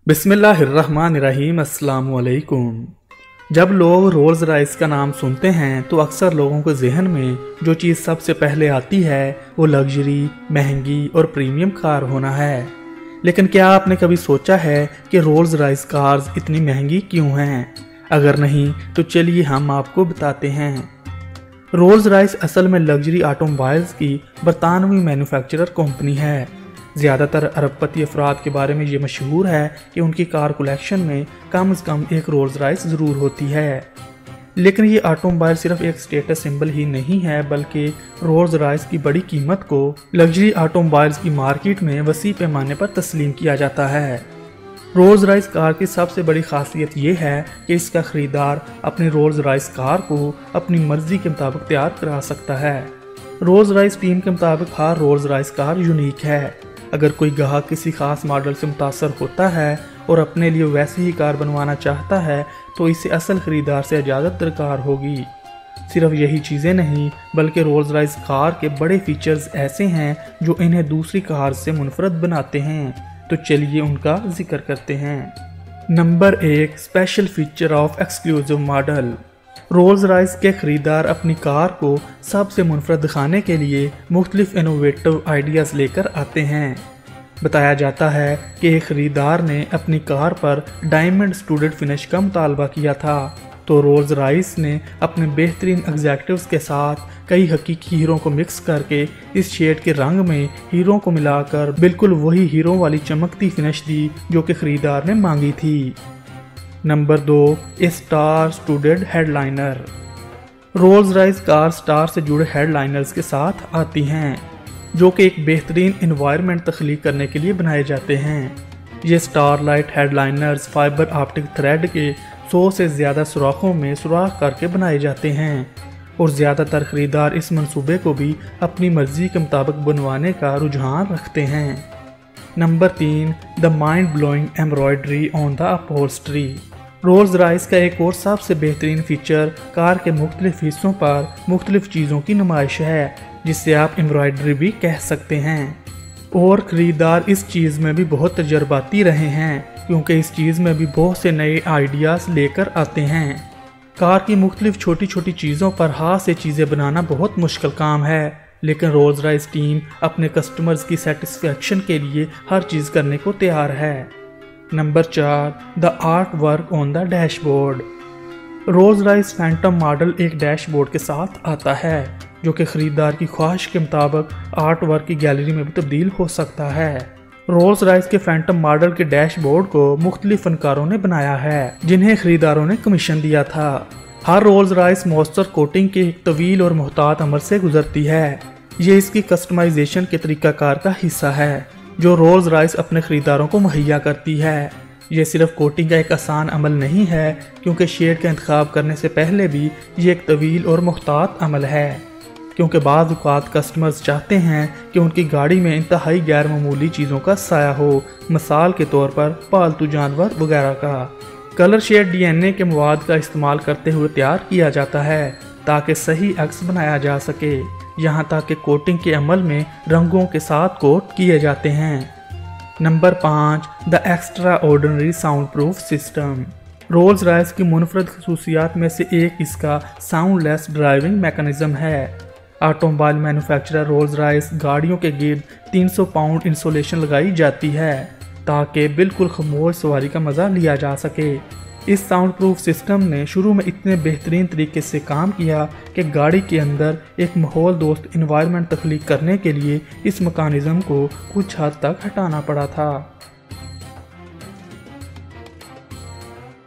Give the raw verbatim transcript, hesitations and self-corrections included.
बिस्मिल्लाहिर्रहमानिर्रहीम अस्सलाम वालेकुम। जब लोग रोल्स रॉयस का नाम सुनते हैं तो अक्सर लोगों के जहन में जो चीज़ सबसे पहले आती है वो लग्जरी, महंगी और प्रीमियम कार होना है। लेकिन क्या आपने कभी सोचा है कि रोल्स रॉयस कार्स इतनी महंगी क्यों हैं? अगर नहीं तो चलिए हम आपको बताते हैं। रोल्स रॉयस असल में लग्जरी ऑटोमोबाइल्स की बरतानवी मैन्युफैक्चरर कंपनी है। ज़्यादातर अरबपति अफराद के बारे में ये मशहूर है कि उनकी कार कलेक्शन में कम से कम एक रोल्स रॉयस ज़रूर होती है। लेकिन ये ऑटोमोबाइल सिर्फ एक स्टेटस सिंबल ही नहीं है, बल्कि रोल्स रॉयस की बड़ी कीमत को लग्जरी ऑटोमोबाइल्स की मार्केट में वसी पैमाने पर तस्लीम किया जाता है। रोल्स रॉयस कार की सबसे बड़ी खासियत ये है कि इसका खरीदार अपनी रोल्स रॉयस कार को अपनी मर्जी के मुताबिक तैयार करा सकता है। रोल्स रॉयस टीम के मुताबिक हर रोल्स रॉयस कार यूनिक है। अगर कोई ग्राहक किसी खास मॉडल से मुतासर होता है और अपने लिए वैसी ही कार बनवाना चाहता है तो इसे असल खरीदार से इजाज़त दरकार होगी। सिर्फ यही चीज़ें नहीं बल्कि रोल्स रॉयस कार के बड़े फीचर्स ऐसे हैं जो इन्हें दूसरी कार से मुनफरद बनाते हैं। तो चलिए उनका जिक्र करते हैं। नंबर एक, special feature of exclusive model. Rolls Royce के खरीदार अपनी कार को सबसे मुनफरद दिखाने के लिए मुख्तलिफ इनोवेटिव आइडियाज़ लेकर आते हैं। बताया जाता है कि एक खरीदार ने अपनी कार पर डायमंड स्टूडेंट फिनिश का मुतालबा किया था, तो रोल्स रॉयस ने अपने बेहतरीन एग्जेक्टिव्स के साथ कई हकीकी हीरो को मिक्स करके इस शेड के रंग में हीरो को मिलाकर बिल्कुल वही हीरो वाली चमकती फिनिश दी जो कि खरीदार ने मांगी थी। नंबर दो, star student headliner. Rolls Royce car star से जुड़े हेडलाइनर्स के साथ आती हैं जो कि एक बेहतरीन इन्वायरमेंट तख्लीक करने के लिए बनाए जाते हैं। ये star light headliners fibre optic thread के सौ से ज़्यादा सुराखों में सुराख करके बनाए जाते हैं और ज़्यादातर खरीदार इस मंसूबे को भी अपनी मर्जी के मुताबिक बनवाने का रुझान रखते हैं। नंबर तीन, the mind blowing embroidery on the upholstery. Rolls Royce का एक और सबसे बेहतरीन फीचर कार के मुख्तलिफ हिस्सों पर मुख्तलिफ चीज़ों की नुमाइश है, जिससे आप एम्ब्रॉयडरी भी कह सकते हैं। और ख़रीदार इस चीज़ में भी बहुत तजर्बाती रहे हैं क्योंकि इस चीज़ में भी बहुत से नए आइडियाज़ लेकर आते हैं। कार की मुख्तलिफ छोटी छोटी चीज़ों पर हाथ से चीज़ें बनाना बहुत मुश्किल काम है, लेकिन रोल्स रॉयस टीम अपने कस्टमर्स की सेटिस्फेक्शन के लिए हर चीज़ करने को तैयार है। नंबर चार, the art work on the dashboard. Rolls Royce Phantom model एक डैशबोर्ड के साथ आता है जो कि खरीदार की ख्वाहिश के मुताबिक आर्ट वर्क की गैलरी में भी तब्दील हो सकता है। रोल्स रॉयस के फैंटम मॉडल के डैशबोर्ड को मुख्तलिफ फनकारों ने बनाया है जिन्हें खरीदारों ने कमीशन दिया था। हर रोल्स रॉयस मॉइस्चर कोटिंग के एक तवील और मुहतात अमल से गुजरती है। ये इसकी कस्टमाइजेशन के तरीकाकार का हिस्सा है जो रोल्स रॉयस अपने खरीदारों को मुहैया करती है। ये सिर्फ कोटिंग का एक आसान अमल नहीं है क्योंकि शेड का इंतखाब करने से पहले भी ये एक तवील और मुहतात अमल है, क्योंकि बाज़ औक़ात कस्टमर्स चाहते हैं कि उनकी गाड़ी में इंतहाई गैर मामूली चीज़ों का साया हो, मिसाल के तौर पर पालतू जानवर वगैरह का। कलर शेड डीएनए के मवाद का इस्तेमाल करते हुए तैयार किया जाता है ताकि सही अक्स बनाया जा सके। यहाँ तक कि कोटिंग के अमल में रंगों के साथ कोट किए जाते हैं। नंबर पाँच, the extraordinary sound proof system. Rolls Royce की मुनफरद खसूसियात में से एक इसका साउंडलेस ड्राइविंग मैकेनिज्म है। ऑटोमोबाइल मैन्युफैक्चरर रोल्स रॉयस गाड़ियों के गिर्द तीन सौ पाउंड इंसुलेशन लगाई जाती है ताकि बिल्कुल खामोश सवारी का मज़ा लिया जा सके। इस साउंड प्रूफ सिस्टम ने शुरू में इतने बेहतरीन तरीके से काम किया कि गाड़ी के अंदर एक माहौल दोस्त इन्वायरमेंट तख्लीक करने के लिए इस मैकेनिज्म को कुछ हद तक हटाना पड़ा था।